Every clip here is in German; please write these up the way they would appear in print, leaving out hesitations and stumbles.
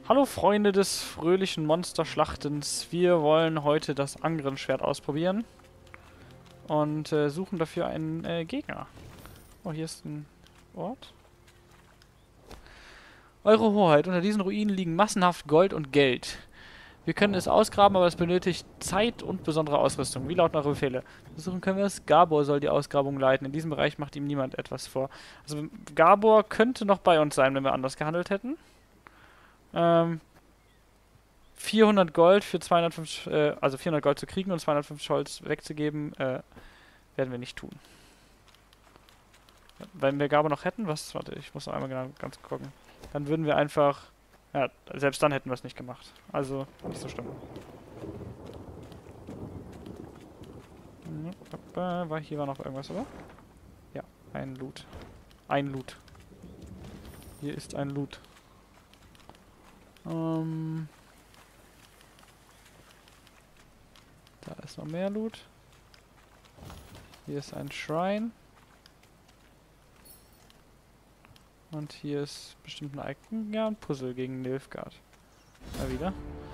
Hallo Freunde des fröhlichen Monsterschlachtens. Wir wollen heute das Angrenschwert ausprobieren und suchen dafür einen Gegner. Oh, hier ist ein Ort. Eure Hoheit, unter diesen Ruinen liegen massenhaft Gold und Geld. Wir können es ausgraben, aber es benötigt Zeit und besondere Ausrüstung. Wie lauten eure Befehle? Versuchen können wir es. Gabor soll die Ausgrabung leiten. In diesem Bereich macht ihm niemand etwas vor. Also Gabor könnte noch bei uns sein, wenn wir anders gehandelt hätten. 400 Gold für 250, also 400 Gold zu kriegen und 250 Holz wegzugeben, werden wir nicht tun. Wenn wir Gabor noch hätten, warte, ich muss noch einmal genau ganz gucken. Dann würden wir einfach, ja, selbst dann hätten wir es nicht gemacht. Also, nicht so schlimm. Hier war noch irgendwas, oder? Ja, ein Loot. Ein Loot. Hier ist ein Loot. Da ist noch mehr Loot. Hier ist ein Shrine. Und hier ist bestimmt ein Icon. Ja, ein Puzzle gegen Nilfgaard. Mal wieder.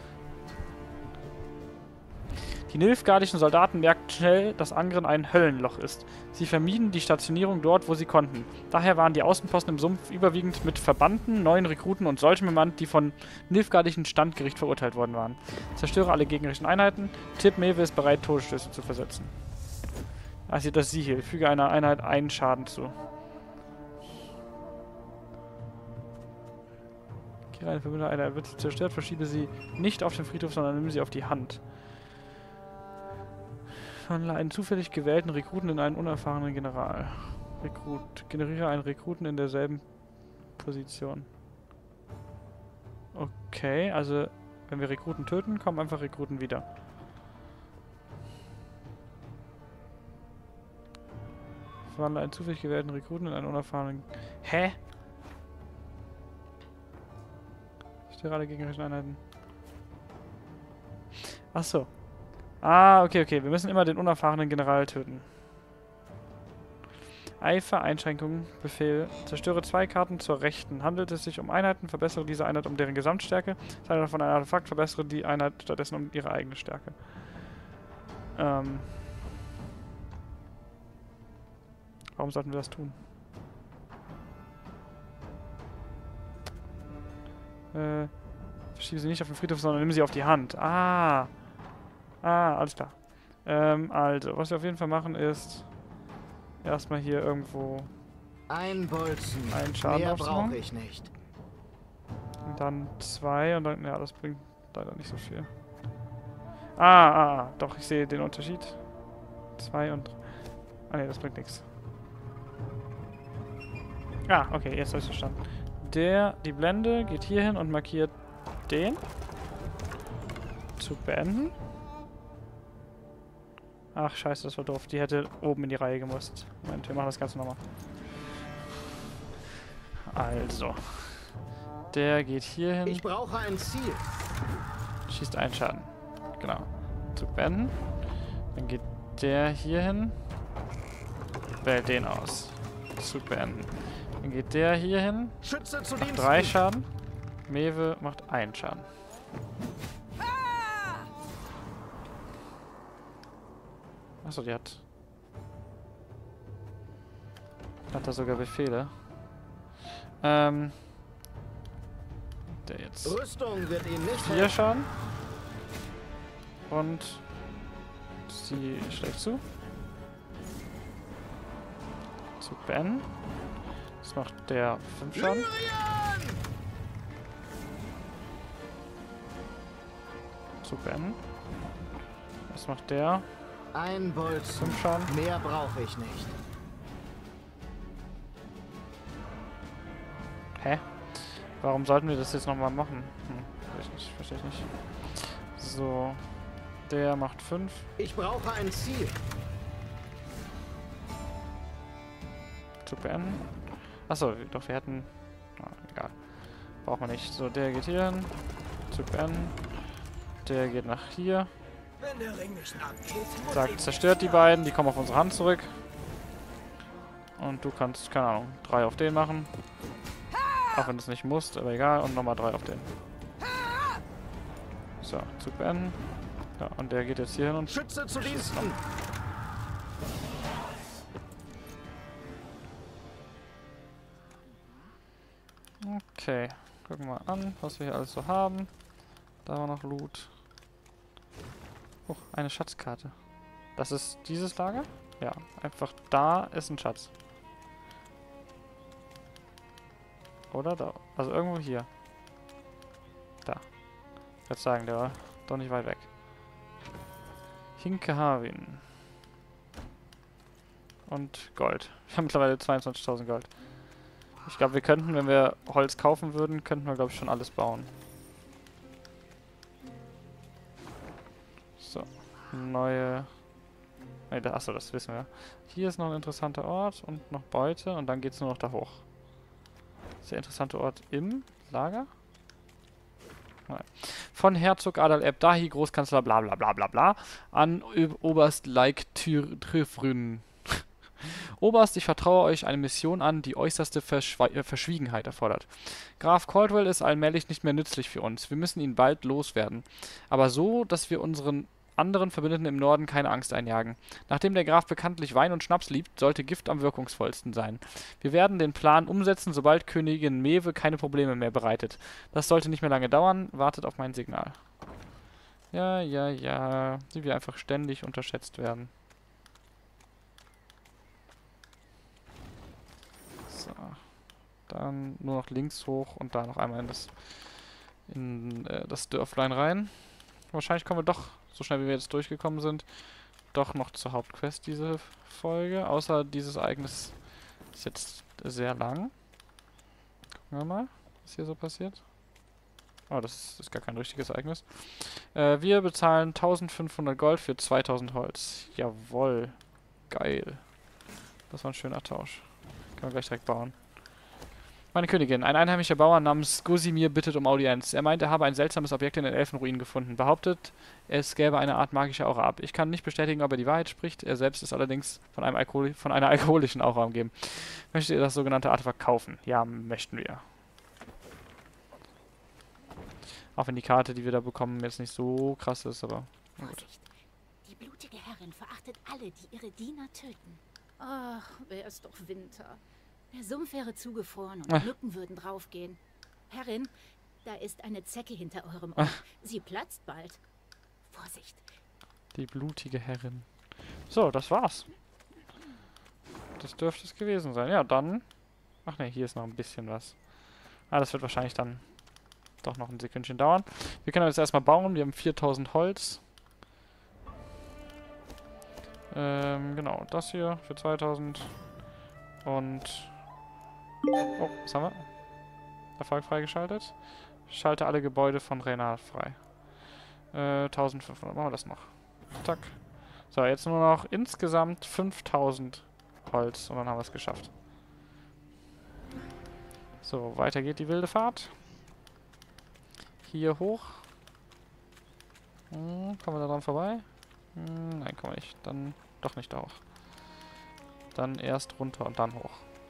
Die nilfgaardischen Soldaten merkten schnell, dass Angren ein Höllenloch ist. Sie vermieden die Stationierung dort, wo sie konnten. Daher waren die Außenposten im Sumpf überwiegend mit Verbannten, neuen Rekruten und solchen bemannt, die von nilfgaardischen Standgericht verurteilt worden waren. Zerstöre alle gegnerischen Einheiten. Tip Mewe ist bereit, Todesstöße zu versetzen. Also das Siegel. Füge einer Einheit einen Schaden zu. Kehre eine verbündete Einheit. Wird sie zerstört, verschiebe sie nicht auf den Friedhof, sondern nimm sie auf die Hand. Verwandle einen zufällig gewählten Rekruten in einen unerfahrenen General. Generiere einen Rekruten in derselben Position. Okay, also wenn wir Rekruten töten, kommen einfach Rekruten wieder. Verwandle einen zufällig gewählten Rekruten in einen unerfahrenen... Hä? Ich störe alle gegnerischen Einheiten. Achso. Ah, okay. Wir müssen immer den unerfahrenen General töten. Eifer, Einschränkungen, Befehl. Zerstöre 2 Karten zur Rechten. Handelt es sich um Einheiten, verbessere diese Einheit um deren Gesamtstärke. Sei davon ein Artefakt, verbessere die Einheit stattdessen um ihre eigene Stärke. Warum sollten wir das tun? Verschiebe sie nicht auf den Friedhof, sondern nimm sie auf die Hand. Alles klar. Also, was wir auf jeden Fall machen ist erstmal hier irgendwo ein Bolzen. Einen Schaden Mehr aufzumachen. brauche ich nicht. Und dann 2 und dann, ja, das bringt leider nicht so viel. Doch, ich sehe den Unterschied. 2 und 3. Ah, ne, das bringt nichts. Okay, jetzt habe ich verstanden. Die Blende geht hier hin und markiert den. Zu beenden. Ach, scheiße, das war doof. Die hätte oben in die Reihe gemusst. Moment, wir machen das Ganze nochmal. Also. Der geht hier hin. Ich brauche ein Ziel. Schießt einen Schaden. Genau. Zu beenden. Dann geht der hier hin. Wählt den aus. Zu beenden. Dann geht der hier hin. Schütze zu Macht 3 Schaden. Mewe macht 1 Schaden. Achso, die hat da sogar Befehle. Der jetzt Rüstung wird ihm nicht 4 Schaden. Und sie schlägt zu. Zu Ben. Das macht der 5 Schaden. Zu Ben. Das macht der ein Bolzen. 5 Schaden. Mehr brauche ich nicht. Hä? Warum sollten wir das jetzt nochmal machen? Verstehe ich nicht. So. Der macht 5. Ich brauche ein Ziel. Zu beenden. Achso, doch, wir hätten... egal. Braucht man nicht. So, der geht hier hin. Zu beenden. Der geht nach hier. Sagt, zerstört die beiden. Die kommen auf unsere Hand zurück. Und du kannst, keine Ahnung, 3 auf den machen. Auch wenn du es nicht musst, aber egal. Und nochmal 3 auf den. So, Zug beenden. Ja, und der geht jetzt hier hin und... Schütze zu Diensten! Okay, gucken wir mal an, was wir hier alles so haben. Da war noch Loot. Oh, eine Schatzkarte. Das ist dieses Lager? Ja, einfach da ist ein Schatz. Oder da? Also irgendwo hier. Da. Ich würde sagen, der war doch nicht weit weg. Hinkehavin. Und Gold. Wir haben mittlerweile 22.000 Gold. Ich glaube, wir könnten, wenn wir Holz kaufen würden, könnten wir, glaube ich, schon alles bauen. So. Neue... Ne, achso, das wissen wir. Hier ist noch ein interessanter Ort und noch Beute und dann geht es nur noch da hoch. Ist der interessante Ort im Lager? Nein. Von Herzog Adal Ebdahi, Großkanzler bla bla bla bla bla, an Oberst Like Trüfrün. Oberst, ich vertraue euch eine Mission an, die äußerste Verschwiegenheit erfordert. Graf Caldwell ist allmählich nicht mehr nützlich für uns. Wir müssen ihn bald loswerden. Aber so, dass wir unseren anderen Verbündeten im Norden keine Angst einjagen. Nachdem der Graf bekanntlich Wein und Schnaps liebt, sollte Gift am wirkungsvollsten sein. Wir werden den Plan umsetzen, sobald Königin Mewe keine Probleme mehr bereitet. Das sollte nicht mehr lange dauern. Wartet auf mein Signal. Ja, ja, ja. Sie will einfach ständig unterschätzt werden. So. Dann nur noch links hoch und da noch einmal in das Dörflein rein. Wahrscheinlich kommen wir doch, so schnell wie wir jetzt durchgekommen sind, doch noch zur Hauptquest diese Folge. Außer dieses Ereignis ist jetzt sehr lang. Gucken wir mal, was hier so passiert. Oh, das ist gar kein richtiges Ereignis. Wir bezahlen 1500 Gold für 2000 Holz. Jawohl. Geil. Das war ein schöner Tausch. Können wir gleich direkt bauen. Meine Königin, ein einheimischer Bauer namens Gosimir bittet um Audienz. Er meint, er habe ein seltsames Objekt in den Elfenruinen gefunden. Behauptet, es gäbe eine Art magische Aura ab. Ich kann nicht bestätigen, ob er die Wahrheit spricht. Er selbst ist allerdings von einer alkoholischen Aura umgeben. Möchtet ihr das sogenannte Artefakt kaufen? Ja, möchten wir. Auch wenn die Karte, die wir da bekommen, jetzt nicht so krass ist, aber... Vorsicht! Die blutige Herrin verachtet alle, die ihre Diener töten. Ach, wäre es doch Winter. Der Sumpf wäre zugefroren und Mücken würden draufgehen. Herrin, da ist eine Zecke hinter eurem Ohr. Sie platzt bald. Vorsicht! Die blutige Herrin. So, das war's. Das dürfte es gewesen sein. Ja, dann... Ach ne, hier ist noch ein bisschen was. Ah, das wird wahrscheinlich dann doch noch ein Sekündchen dauern. Wir können jetzt erstmal bauen. Wir haben 4000 Holz. Genau, das hier für 2000. Und... Oh, was haben wir? Erfolg freigeschaltet. Schalte alle Gebäude von Reynard frei. 1500. Machen wir das noch. Zack. So, jetzt nur noch insgesamt 5000 Holz. Und dann haben wir es geschafft. So, weiter geht die wilde Fahrt. Hier hoch. Kommen wir da dran vorbei? Nein, kommen wir nicht. Dann doch nicht da hoch. Dann erst runter und dann hoch.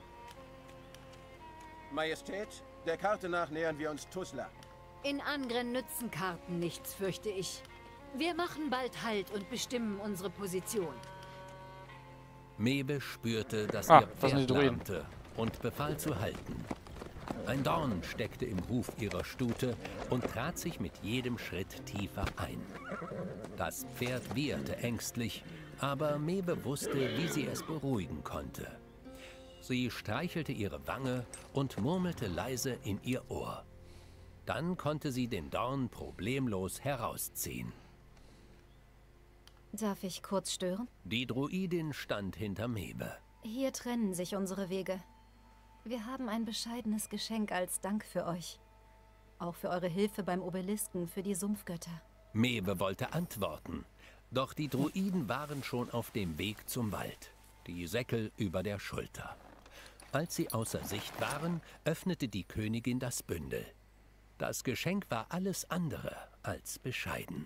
Majestät, der Karte nach nähern wir uns Tuzla. In Angren nützen Karten nichts, fürchte ich. Wir machen bald Halt und bestimmen unsere Position. Mewe spürte, dass Ah, ihr das sind die Pferd Druiden. lärmte und befahl zu halten. Ein Dorn steckte im Huf ihrer Stute und trat sich mit jedem Schritt tiefer ein. Das Pferd wieherte ängstlich, aber Mewe wusste, wie sie es beruhigen konnte. Sie streichelte ihre Wange und murmelte leise in ihr Ohr. Dann konnte sie den Dorn problemlos herausziehen. Darf ich kurz stören? Die Druidin stand hinter Mewe. Hier trennen sich unsere Wege. Wir haben ein bescheidenes Geschenk als Dank für euch. Auch für eure Hilfe beim Obelisken für die Sumpfgötter. Mewe wollte antworten, doch die Druiden waren schon auf dem Weg zum Wald, die Säckel über der Schulter. Als sie außer Sicht waren, öffnete die Königin das Bündel. Das Geschenk war alles andere als bescheiden.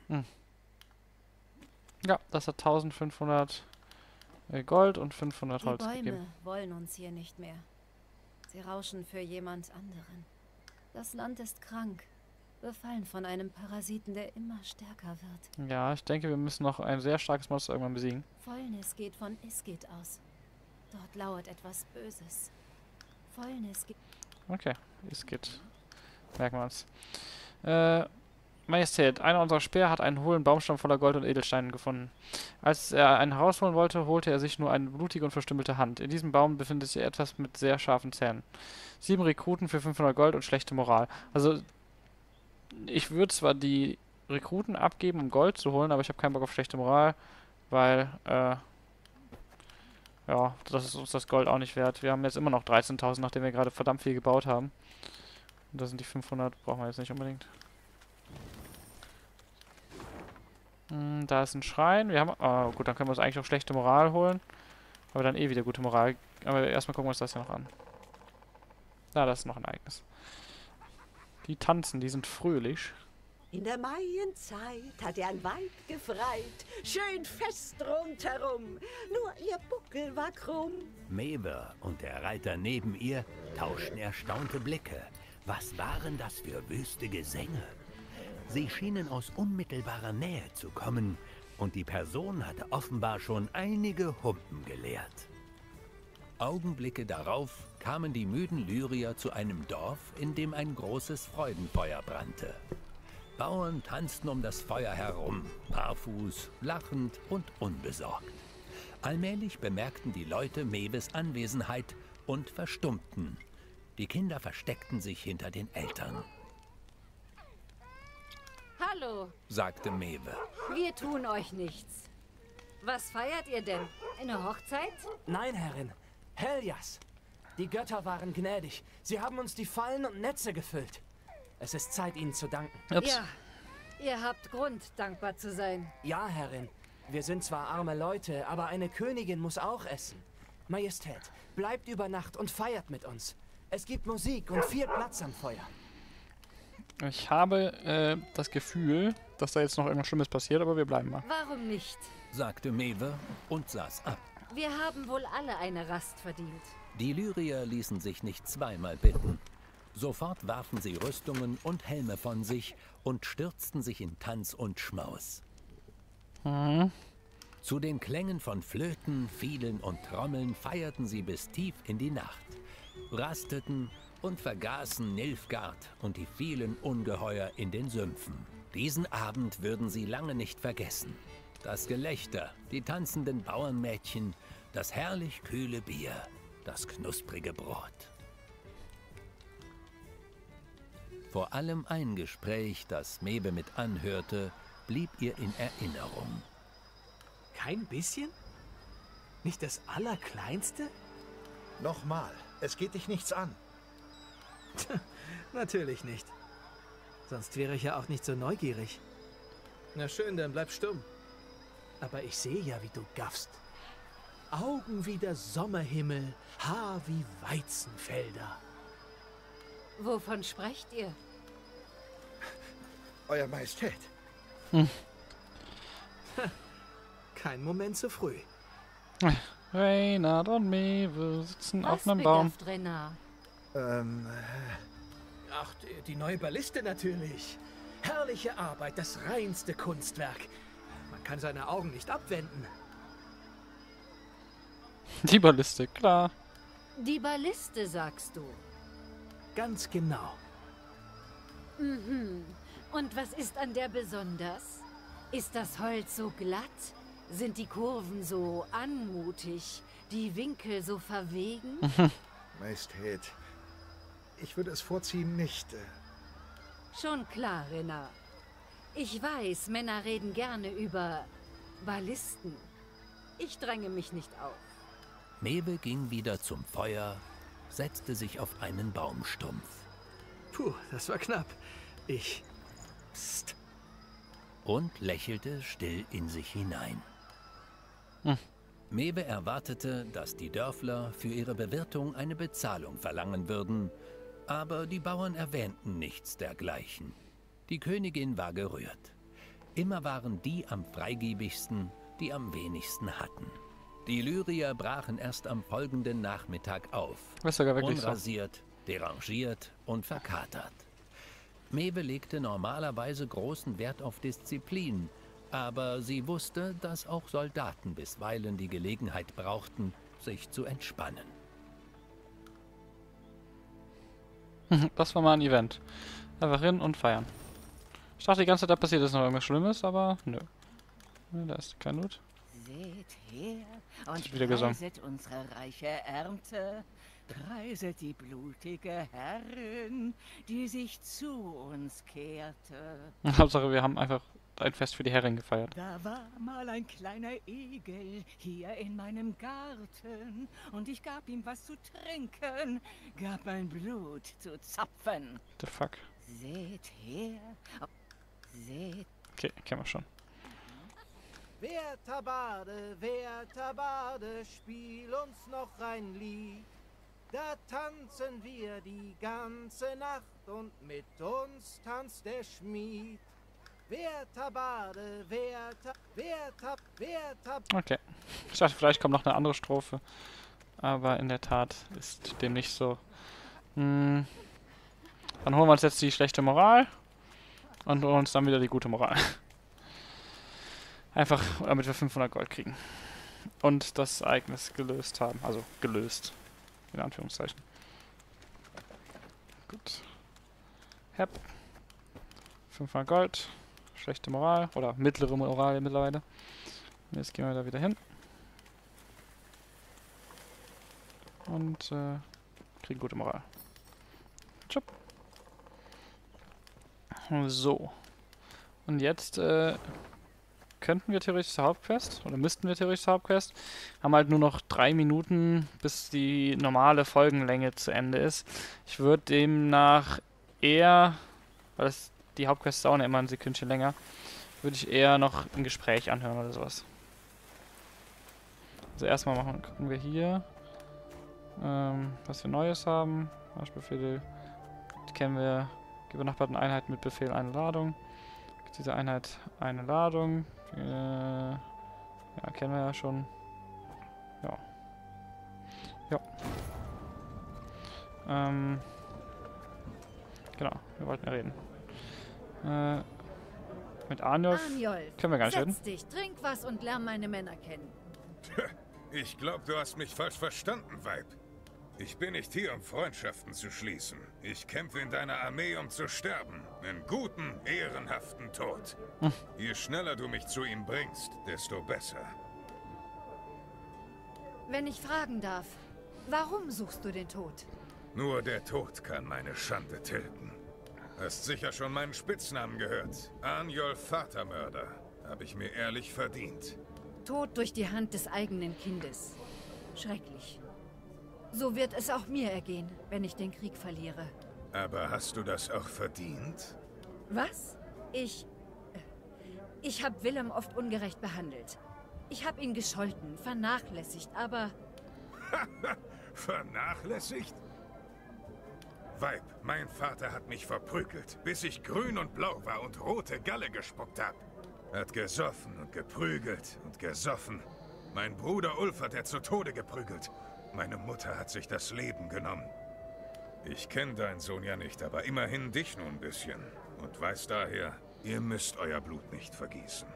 Ja, das hat 1500 Gold und 500 Die Holz Bäume gegeben. wollen uns hier nicht mehr. Sie rauschen für jemand anderen. Das Land ist krank. Befallen von einem Parasiten, der immer stärker wird. Ja, ich denke, wir müssen noch ein sehr starkes Monster irgendwann besiegen. Fäulnis geht von Isgit aus. Dort lauert etwas Böses. Fäulnis gibt... Okay, es geht. Merken wir uns. Majestät, einer unserer Späher hat einen hohlen Baumstamm voller Gold und Edelsteinen gefunden. Als er einen herausholen wollte, holte er sich nur eine blutige und verstümmelte Hand. In diesem Baum befindet sich etwas mit sehr scharfen Zähnen. 7 Rekruten für 500 Gold und schlechte Moral. Also, ich würde zwar die Rekruten abgeben, um Gold zu holen, aber ich habe keinen Bock auf schlechte Moral, weil, ja, das ist uns das Gold auch nicht wert. Wir haben jetzt immer noch 13.000, nachdem wir gerade verdammt viel gebaut haben. Und das sind die 500, brauchen wir jetzt nicht unbedingt. Da ist ein Schrein. Wir haben, gut, dann können wir uns eigentlich auch schlechte Moral holen. Aber dann eh wieder gute Moral. Aber erstmal gucken wir uns das hier noch an. Das ist noch ein Ereignis. Die tanzen, die sind fröhlich. In der Maienzeit hat er ein Weib gefreit, schön fest rundherum, nur ihr Buckel war krumm. Maeve und der Reiter neben ihr tauschten erstaunte Blicke. Was waren das für wüste Gesänge? Sie schienen aus unmittelbarer Nähe zu kommen, und die Person hatte offenbar schon einige Humpen geleert. Augenblicke darauf kamen die müden Lyrier zu einem Dorf, in dem ein großes Freudenfeuer brannte. Bauern tanzten um das Feuer herum, barfuß, lachend und unbesorgt. Allmählich bemerkten die Leute Maeves Anwesenheit und verstummten. Die Kinder versteckten sich hinter den Eltern. Hallo, Sagte Maeve. wir tun euch nichts. Was feiert ihr denn? Eine Hochzeit? Nein, Herrin. Heljas. Die Götter waren gnädig. Sie haben uns die Fallen und Netze gefüllt. Es ist Zeit, ihnen zu danken. Ups. Ja, ihr habt Grund, dankbar zu sein. Ja, Herrin. Wir sind zwar arme Leute, aber eine Königin muss auch essen. Majestät, bleibt über Nacht und feiert mit uns. Es gibt Musik und viel Platz am Feuer. Ich habe das Gefühl, dass da jetzt noch irgendwas Schlimmes passiert, aber wir bleiben mal. Warum nicht? Sagte Maeve und saß ab. Wir haben wohl alle eine Rast verdient. Die Lyrier ließen sich nicht zweimal bitten. Sofort warfen sie Rüstungen und Helme von sich und stürzten sich in Tanz und Schmaus. Zu den Klängen von Flöten, Fielen und Trommeln feierten sie bis tief in die Nacht, rasteten und vergaßen Nilfgaard und die vielen Ungeheuer in den Sümpfen. Diesen Abend würden sie lange nicht vergessen. Das Gelächter, die tanzenden Bauernmädchen, das herrlich kühle Bier, das knusprige Brot. Vor allem ein Gespräch, das Maeve mit anhörte, blieb ihr in Erinnerung. Kein bisschen? Nicht das Allerkleinste? Nochmal, es geht dich nichts an. Natürlich nicht. Sonst wäre ich ja auch nicht so neugierig. Na schön, dann bleib stumm. Aber ich sehe ja, wie du gaffst. Augen wie der Sommerhimmel, Haar wie Weizenfelder. Wovon sprecht ihr? Euer Majestät. Kein Moment zu früh. Reynard und Maeve sitzen Was auf einem Baum. begafft Renard? Ach, die neue Balliste natürlich. Herrliche Arbeit, das reinste Kunstwerk. Man kann seine Augen nicht abwenden. Die Balliste, klar. Die Balliste, sagst du. Ganz genau. Mhm. Und was ist an der besonders? Ist das Holz so glatt? Sind die Kurven so anmutig? Die Winkel so verwegen? Majestät, ich würde es vorziehen, nicht... Schon klar, Renard. Ich weiß, Männer reden gerne über Ballisten. Ich dränge mich nicht auf. Maeve ging wieder zum Feuer, setzte sich auf einen Baumstumpf. Puh, das war knapp. Psst. Und lächelte still in sich hinein. Maeve erwartete, dass die Dörfler für ihre Bewirtung eine Bezahlung verlangen würden, aber die Bauern erwähnten nichts dergleichen. Die Königin war gerührt. Immer waren die am freigebigsten, die am wenigsten hatten. Die Lyrier brachen erst am folgenden Nachmittag auf, Das ist sogar wirklich so. unrasiert, derangiert und verkatert. Maeve legte normalerweise großen Wert auf Disziplin, aber sie wusste, dass auch Soldaten bisweilen die Gelegenheit brauchten, sich zu entspannen. Das war mal ein Event. Einfach hin und feiern. Ich dachte die ganze Zeit, da passiert jetzt noch irgendwas Schlimmes, aber nö. Da ist kein Loot. Seht her und Wieder gesungen. preiset unsere reiche Ernte. Preiset die blutige Herrin, die sich zu uns kehrte. Hauptsache, wir haben einfach ein Fest für die Herrin gefeiert. Da war mal ein kleiner Igel hier in meinem Garten und ich gab ihm was zu trinken, gab mein Blut zu zapfen. The fuck? Seht her, seht. Okay, kennen wir schon. Werter Barde, spiel uns noch ein Lied. Da tanzen wir die ganze Nacht und mit uns tanzt der Schmied. Werter Barde, werter. Okay. Ich dachte, vielleicht kommt noch eine andere Strophe. Aber in der Tat ist dem nicht so. Dann holen wir uns jetzt die schlechte Moral. Und holen uns dann wieder die gute Moral. Einfach, damit wir 500 Gold kriegen. Und das Ereignis gelöst haben. Also, gelöst. In Anführungszeichen. Gut. Hep. 500 Gold. Schlechte Moral. Oder mittlere Moral mittlerweile. Jetzt gehen wir da wieder hin. Und kriegen gute Moral. Tschüpp. So. Und jetzt könnten wir theoretisch zur Hauptquest. Oder müssten wir theoretisch zur Hauptquest. Haben halt nur noch 3 Minuten, bis die normale Folgenlänge zu Ende ist. Ich würde demnach eher, weil die Hauptquests dauern ja immer ein Sekündchen länger, würde ich eher noch ein Gespräch anhören oder sowas. Also erstmal gucken wir hier, was wir Neues haben. Marschbefehl kennen wir. Die benachbarten Einheiten mit Befehl eine Ladung. Diese Einheit eine Ladung. Ja, kennen wir ja schon. Ja. Ja. Genau, wir wollten ja reden. Mit Arnulf können wir gar nicht reden. Setz dich, trink was und lern meine Männer kennen. Ich glaube, du hast mich falsch verstanden, Weib. Ich bin nicht hier, um Freundschaften zu schließen. Ich kämpfe in deiner Armee, um zu sterben. Einen guten, ehrenhaften Tod. Je schneller du mich zu ihm bringst, desto besser. Wenn ich fragen darf, warum suchst du den Tod? Nur der Tod kann meine Schande tilgen. Hast sicher schon meinen Spitznamen gehört. Arnulf Vatermörder. Habe ich mir ehrlich verdient. Tod durch die Hand des eigenen Kindes. Schrecklich. So wird es auch mir ergehen, wenn ich den Krieg verliere. Aber hast du das auch verdient? Was? Ich habe Willem oft ungerecht behandelt. Ich habe ihn gescholten, vernachlässigt, aber... Vernachlässigt? Weib, mein Vater hat mich verprügelt, bis ich grün und blau war und rote Galle gespuckt hab. Hat gesoffen und geprügelt und gesoffen. Mein Bruder Ulf hat er zu Tode geprügelt. Meine Mutter hat sich das Leben genommen. Ich kenne deinen Sohn ja nicht, aber immerhin dich nur ein bisschen. Und weiß daher, ihr müsst euer Blut nicht vergießen.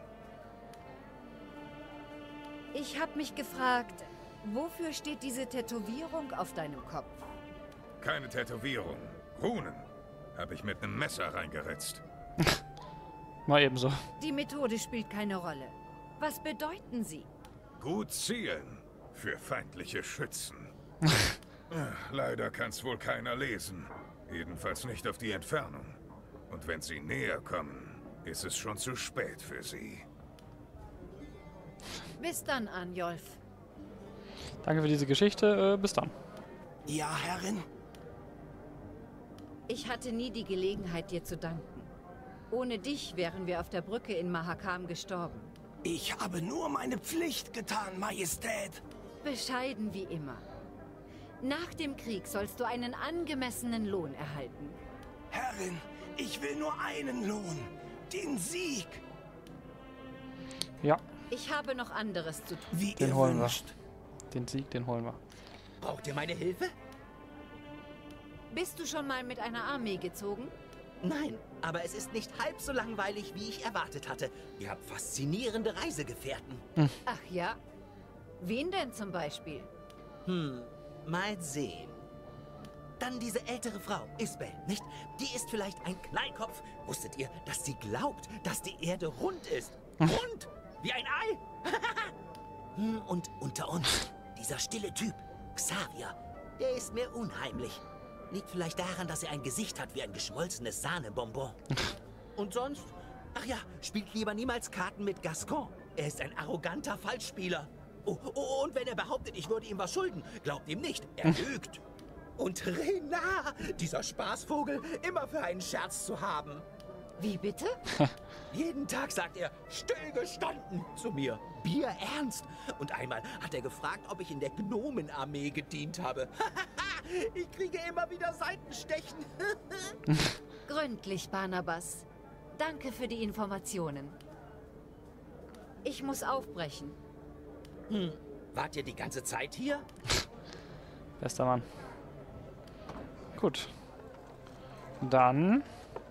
Ich habe mich gefragt, wofür steht diese Tätowierung auf deinem Kopf? Keine Tätowierung. Runen. Habe ich mit einem Messer reingeritzt. Mal ebenso. Die Methode spielt keine Rolle. Was bedeuten sie? Gut zielen. Für feindliche Schützen. Leider kann's wohl keiner lesen. Jedenfalls nicht auf die Entfernung. Und wenn sie näher kommen, ist es schon zu spät für sie. Bis dann, Arnulf. Danke für diese Geschichte. Bis dann. Ja, Herrin? Ich hatte nie die Gelegenheit, dir zu danken. Ohne dich wären wir auf der Brücke in Mahakam gestorben. Ich habe nur meine Pflicht getan, Majestät. Bescheiden wie immer. Nach dem Krieg sollst du einen angemessenen Lohn erhalten. Herrin, ich will nur einen Lohn. Den Sieg. Ja. Ich habe noch anderes zu tun. Wie Den ihr holen wünscht. wir. Den Sieg, den holen wir. Braucht ihr meine Hilfe? Bist du schon mal mit einer Armee gezogen? Nein, aber es ist nicht halb so langweilig, wie ich erwartet hatte. Ihr habt faszinierende Reisegefährten. Ach ja? Wen denn zum Beispiel? Mal sehen. Dann diese ältere Frau, Isbel, nicht? Die ist vielleicht ein Knallkopf. Wusstet ihr, dass sie glaubt, dass die Erde rund ist? Rund! Wie ein Ei! Und unter uns, dieser stille Typ, Xavier, der ist mir unheimlich. Liegt vielleicht daran, dass er ein Gesicht hat wie ein geschmolzenes Sahnebonbon. Und sonst? Ach ja, spielt lieber niemals Karten mit Gascon. Er ist ein arroganter Falschspieler. Oh, und wenn er behauptet, ich würde ihm was schulden, glaubt ihm nicht, er lügt. Und Renard, dieser Spaßvogel, immer für einen Scherz zu haben. Wie bitte? Jeden Tag sagt er, stillgestanden zu mir, bierernst. Und einmal hat er gefragt, ob ich in der Gnomenarmee gedient habe. Ich kriege immer wieder Seitenstechen. Gründlich, Barnabas. Danke für die Informationen. Ich muss aufbrechen. Wart ihr die ganze Zeit hier? Bester Mann. Gut. Dann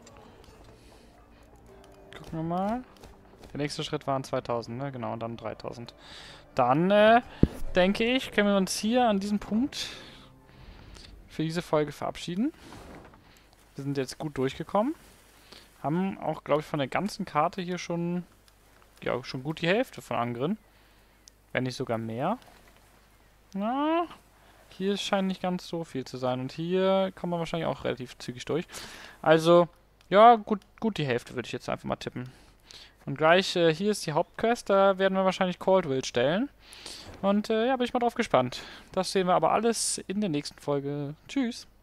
gucken wir mal. Der nächste Schritt waren 2000, ne? Genau, und dann 3000. Dann, denke ich, können wir uns hier an diesem Punkt für diese Folge verabschieden. Wir sind jetzt gut durchgekommen. Haben auch, glaube ich, von der ganzen Karte hier schon, ja, schon gut die Hälfte von Angren. Wenn nicht sogar mehr. Na, hier scheint nicht ganz so viel zu sein. Und hier kommen wir wahrscheinlich auch relativ zügig durch. Also, ja, gut die Hälfte würde ich jetzt einfach mal tippen. Und gleich, hier ist die Hauptquest. Da werden wir wahrscheinlich Caldwell stellen. Und ja, bin ich mal drauf gespannt. Das sehen wir aber alles in der nächsten Folge. Tschüss.